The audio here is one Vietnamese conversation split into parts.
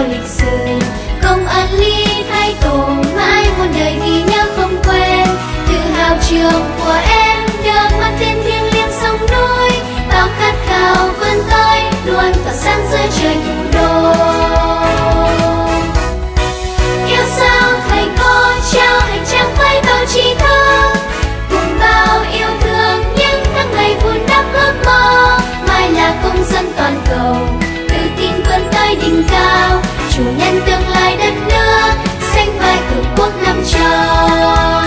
vào lịch sử. Công ơn ly thái tổ mãi muôn đời ghi nhớ không quên. Tự hào trường của em được mang tên thiêng liêng sông núi, bao khát khao vươn tới luôn tỏa sáng dưới trời thủ đô. Yêu sao thầy cô trao hành trang với bao tri thức, cùng bao yêu thương những tháng ngày vun đắp ước mơ. Mai là công dân toàn cầu, tự tin vươn tới đỉnh cao, chủ nhân tương lai đất nước, xanh vai tổ quốc năm châu.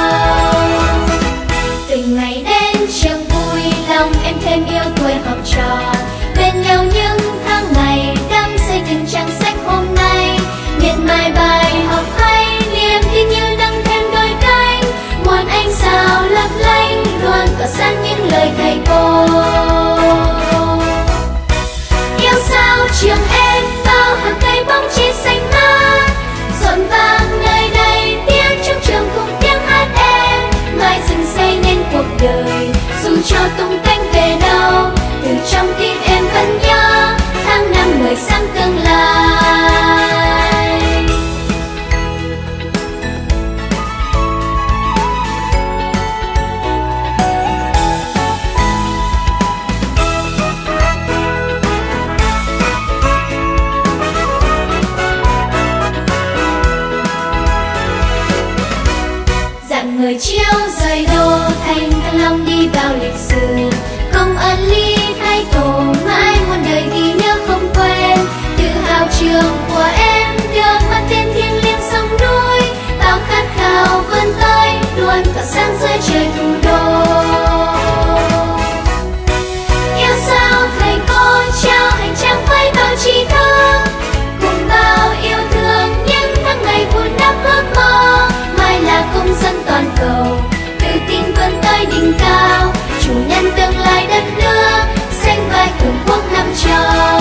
Từng ngày đến trường vui lòng em thêm yêu tuổi học trò, bên nhau những tháng ngày đắm say từng trang sách hôm nay. Miệt mài bài học hay niềm tin như nâng thêm đôi cánh, muôn ánh sao lấp lánh luôn tỏa sáng những lời thầy cô. Yêu sao trường em bao hàng cây bóng chia xanh mát, rộn vang nơi đây tiếng trong trường cùng tiếng hát em. Mai rừng xây nên cuộc đời dù cho tung cánh về đâu, từ trong tim em vẫn nhớ tháng năm người sáng tương lai. Dạng người chiếu rời đô thành thăng long đi vào lịch sử. Công ơn ly thái tổ mãi muôn đời ghi nhớ không quên. Tự hào trường của em được mang tên thiêng liêng sông núi, bao khát khao vươn tới luôn tỏa sáng dưới trời thủ đô. Yêu sao thầy cô trao hành trang với bao tri thức, cùng bao yêu thương những tháng ngày vun đắp ước mơ. Mai là công dân toàn cầu, tự tin vươn tới đỉnh cao, chủ nhân tương lai đất nước, xanh vai tổ quốc năm châu.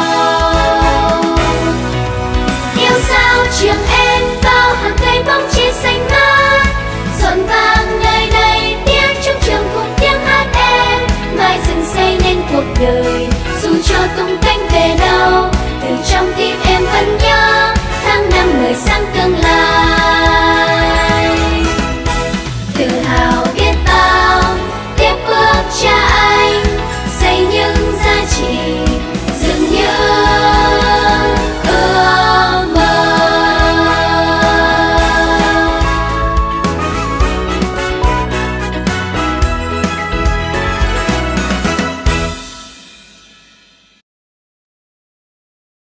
Yêu sao trường em bao hàng cây bóng chia xanh mát, rộn vang nơi đây tiếng trong trường cùng tiếng hát em. Mai rừng xây nên cuộc đời dù cho tung cánh về đâu, từ trong tim em vẫn nhớ tháng năm người sáng tương lai.